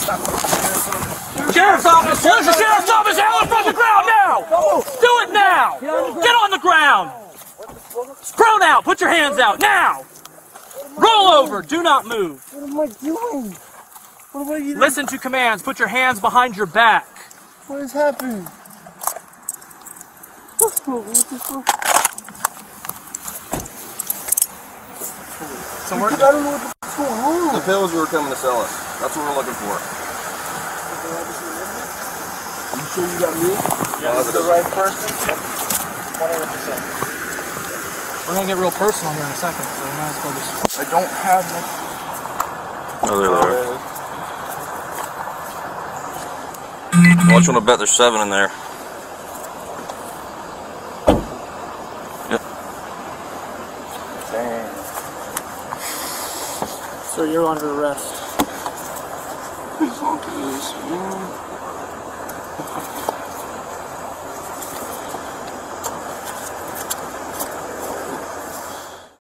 Sheriff's office! Where's the sheriff's office? Out from the ground now! Do it now! Get on the ground! Prone out! Put your hands out now! Roll over! Do not move! What am I doing? What am I doing? Listen to commands. Put your hands behind your back. What is happening? Somewhere. I don't know what's going on. The pills you were coming to sell us. That's what we're looking for. You sure you got me? Yeah, this is the right person? 100%. We're gonna get real personal here in a second, so we might as well just... I don't have much. Oh, there. Watch when I bet there's 7 in there. Yep. Dang. So you're under arrest. Please don't do this, man.